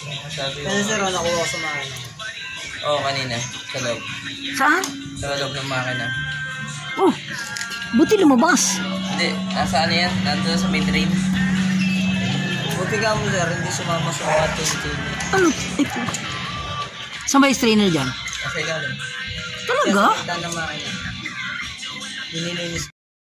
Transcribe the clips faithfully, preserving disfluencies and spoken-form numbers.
Sabi Kaya sir, nakuha ko sa makina. Oo, kanina. Sa loob. Saan? Sa loob ng makina. Oh, buti lumabas. Hindi, nasa ano yan? Nandun sa may drain. Buti ka mo sir, hindi sumama sa ating team. Ano? Eh, saan ba yung strainer dyan? Nasa ilalim. Talaga? Kaya sa ng makina. Dinilinis.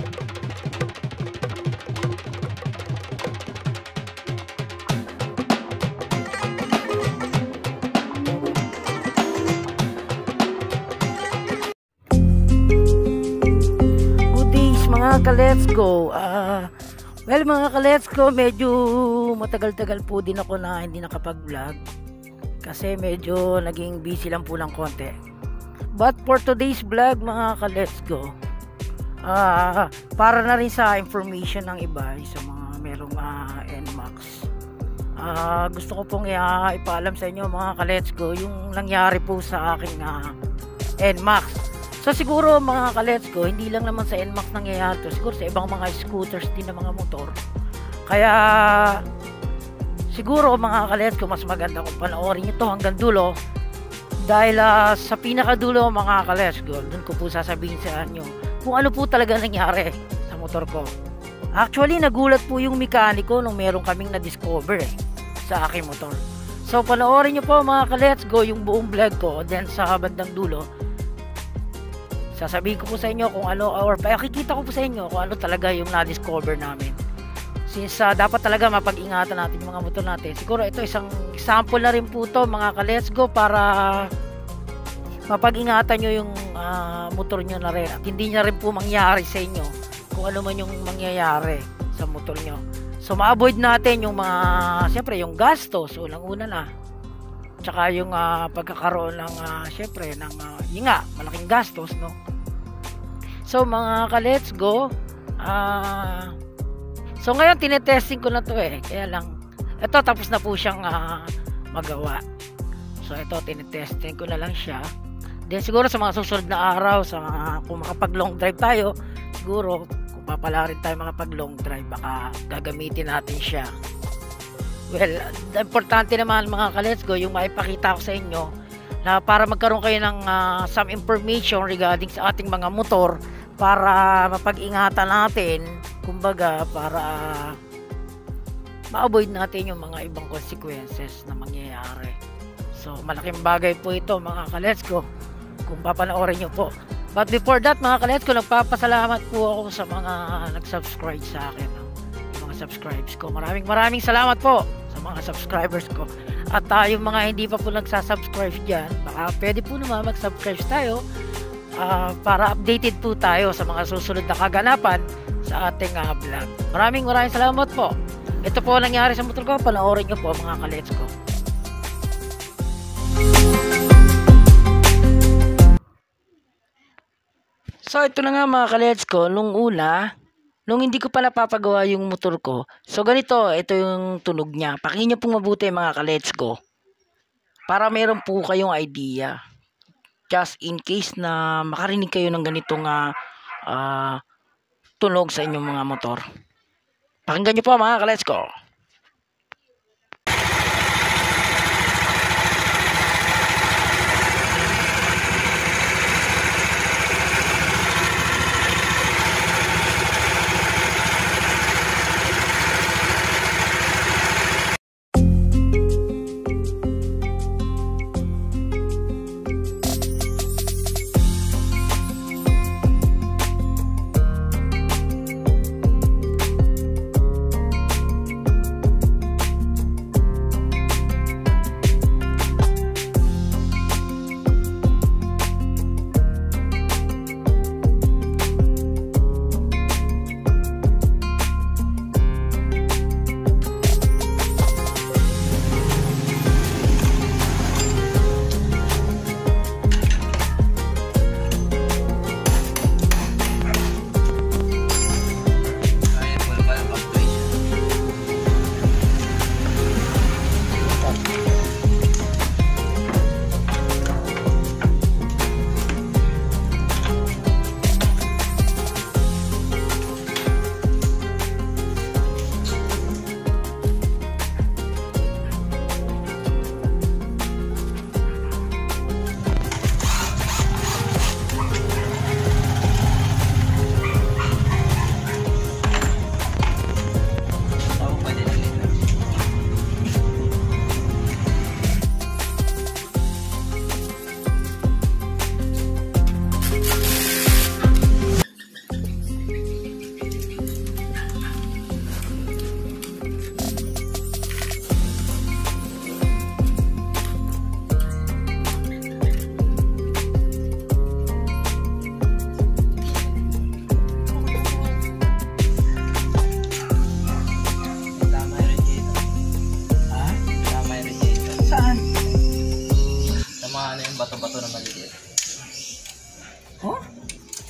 Mga ka-let's go. Uh, well mga ka-let's go, medyo matagal-tagal po din ako na hindi nakapag-vlog kasi medyo naging busy lang po ng konti. But for today's vlog mga ka-let's go, uh, para na rin sa information ng iba sa mga merong uh, N MAX, uh, gusto ko pong uh, ipaalam sa inyo mga ka-let's go yung nangyari po sa aking uh, N MAX. So siguro mga ka-let's go, hindi lang naman sa N MAX nangyayari to, siguro sa ibang mga scooters din ng mga motor. Kaya siguro mga ka-let's go, mas maganda kung panoorin nyo to hanggang dulo. Dahil uh, sa pinakadulo mga ka-let's go, dun ko po sasabihin sa inyo kung ano po talaga nangyari sa motor ko. Actually nagulat po yung mekaniko nung meron kaming na-discover eh, sa aking motor. So panoorin nyo po mga ka-let's go yung buong vlog ko, then sa bandang dulo sasabihin ko po sa inyo kung ano, or pakikita ko po sa inyo kung ano talaga yung na-discover namin. Since uh, dapat talaga mapag-ingatan natin yung mga motor natin. Siguro ito isang example na rin po to mga ka-let's go para mapag-ingatan nyo yung uh, motor nyo na rin. At hindi na rin po mangyari sa inyo kung ano man yung mangyayari sa motor nyo. So ma-avoid natin yung mga, siyempre yung gastos, unang-una na. Tsaka yung uh, pagkakaroon ng uh, syempre ng uh, yun nga, malaking gastos, no? So mga ka-let's go, uh, so ngayon tinetesting ko na to eh, kaya lang ito tapos na po siyang uh, magawa. So ito tinetesting ko na lang siya. Then siguro sa mga susunod na araw, sa mga, kung makapag long drive tayo, siguro kung papala rin tayo makapag long drive, baka gagamitin natin siya. Well, importante naman mga ka-let's go yung maipakita ko sa inyo na para magkaroon kayo ng uh, some information regarding sa ating mga motor para mapag-ingatan natin, kumbaga para uh, ma-avoid natin yung mga ibang consequences na mangyayari. So malaking bagay po ito mga ka-let's go kung papanoorin nyo po. But before that mga ka-let's go, nagpapasalamat po ako sa mga nag-subscribe sa akin, no? Mga subscribes ko, maraming maraming salamat po sa mga subscribers ko. At uh, yung mga hindi pa po nagsasubscribe dyan, baka pwede po naman mag-subscribe tayo uh, para updated po tayo sa mga susunod na kaganapan sa ating uh, vlog. Maraming maraming salamat po. Ito po nangyari sa motor ko, panoorin nyo po mga ka-let's go. So ito na nga mga ka-let's go, nung una nung hindi ko pa napapagawa yung motor ko, so ganito, ito yung tunog niya. Pakinggan niyo pong mabuti mga ka-let's go, para meron po kayong idea, just in case na makarinig kayo ng ganitong uh, uh, tunog sa inyong mga motor. Pakinggan niyo po mga ka-let's go.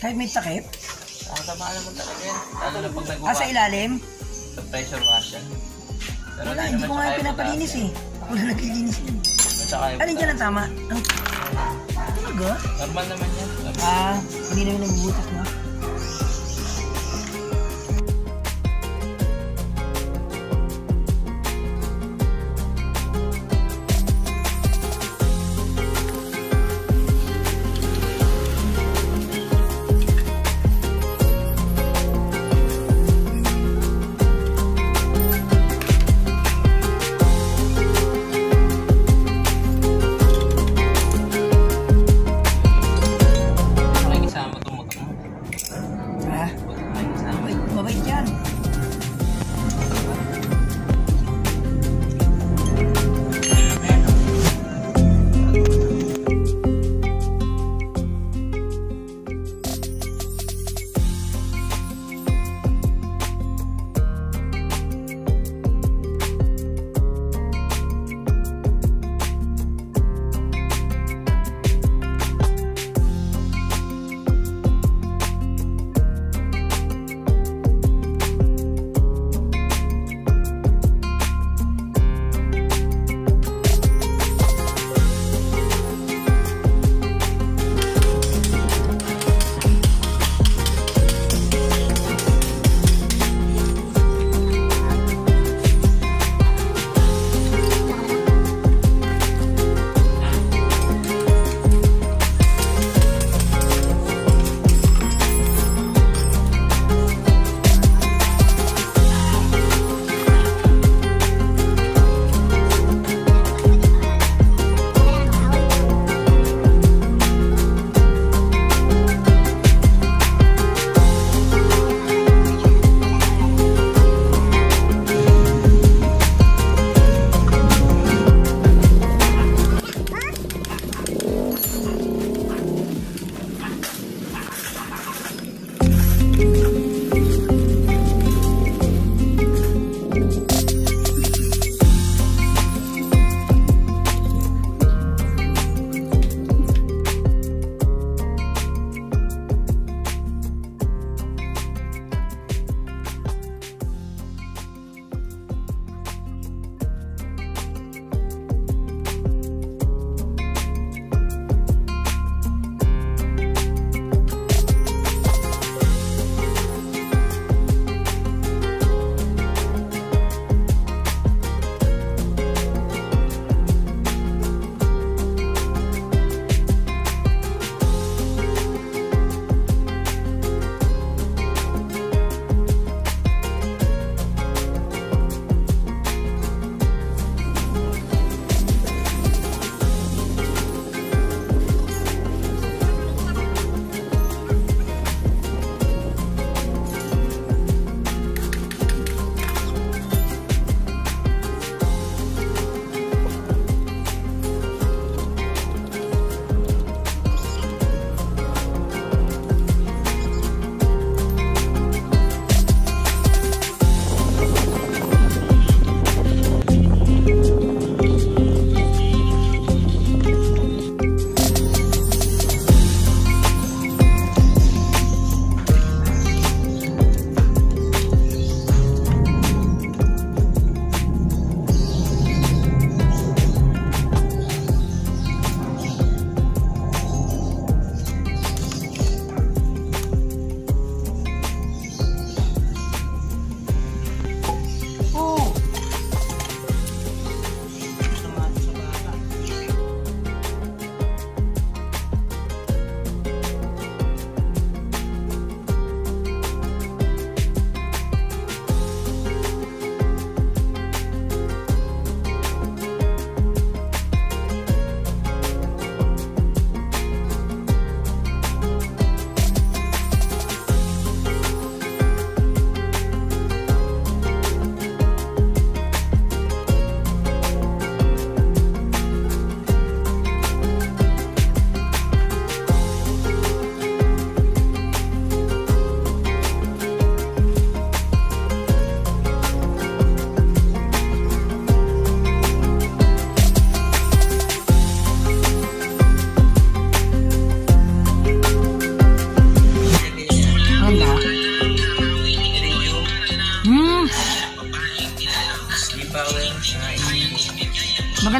Kahit may takip? Nakatama naman talaga yan. Lalo na pag nag-uwa. Ah, sa ilalim? Sa pressure washer. Pero Wala, hindi ko nga yung pinapalinis eh. Wala naglilinis yun. Alin dyan ang tama? Ang... Talaga? Normal naman yan. Normal. Ah, hindi naman nagbubutas mo.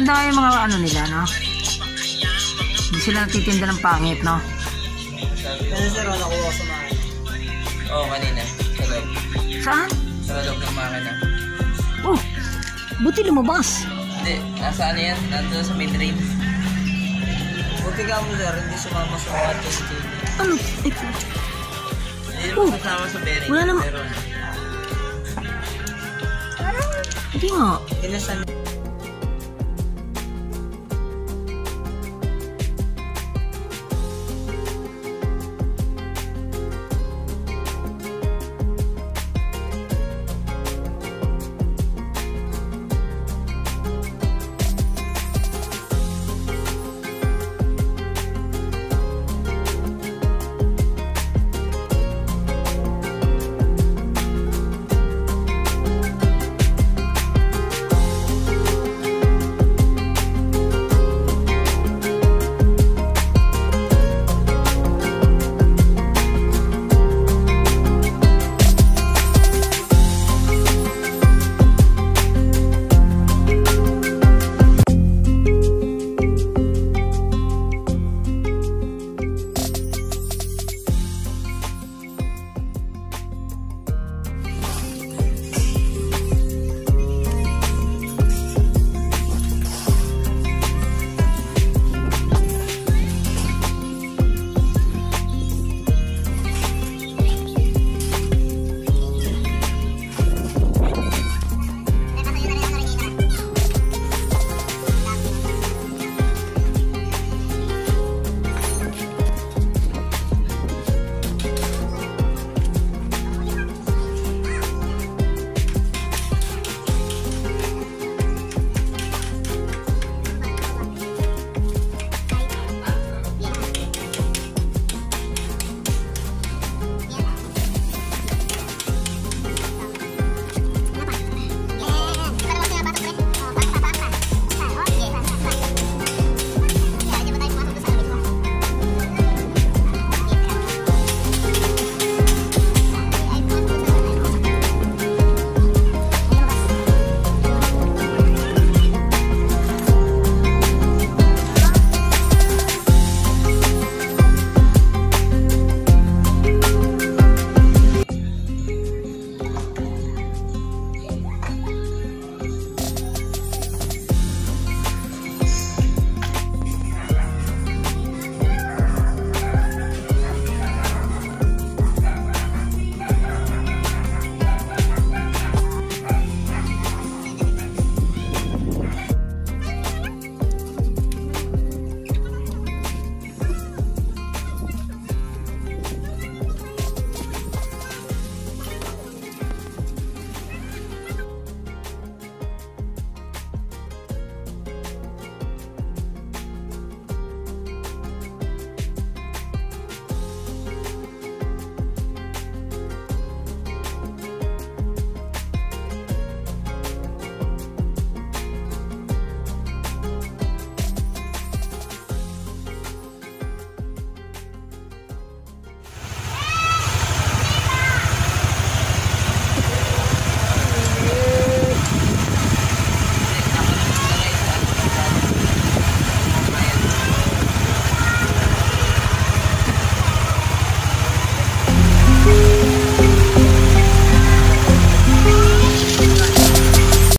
maganda nga yung mga ano nila, no? Hindi sila nagtitinda ng pangit, no? Sabi ko, Ano sir, ano nakuha ko sa mga. oo, kanina. Sa loob. Saan? Sa loob ng makina. Oh, buti lumabas. Hindi, nasa ano yan? Nandun sa may drain. Buti ka mo sir, hindi sumama sa mga tintin. Ano? Eh, Hindi Oh, naman kasama sa bearing. wala naman. Pero, hindi nga. Inasan